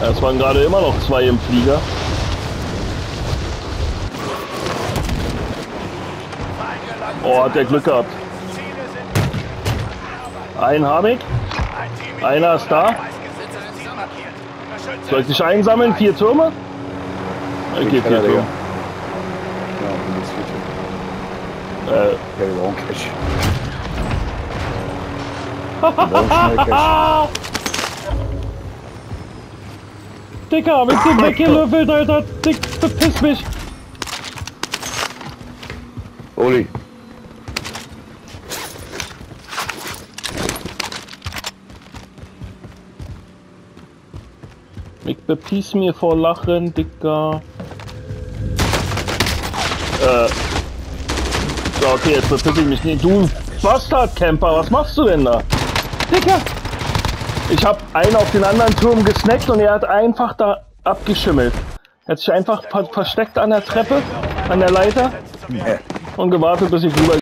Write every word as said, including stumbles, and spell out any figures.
Es waren gerade immer noch zwei im Flieger. Oh, hat der Glück gehabt. Einen habe ich. Einer ist da. Soll ich dich einsammeln? Vier Türme? Okay, vier Türme. Ja, jetzt vier Türme. Äh. Ja, wir brauchen Cash. Wir brauchen schnell Cash. Dicker, hab ich den weggelöffelt, Alter. Dick, verpiss mich. Oli. Ich bepiss mir vor Lachen, Dicker. Äh. So, okay, jetzt bepiss ich mich nicht. Du Bastard-Camper, was machst du denn da? Dicker! Ich hab einen auf den anderen Turm gesnackt und er hat einfach da abgeschimmelt. Er hat sich einfach ver versteckt an der Treppe, an der Leiter und gewartet, bis ich rüber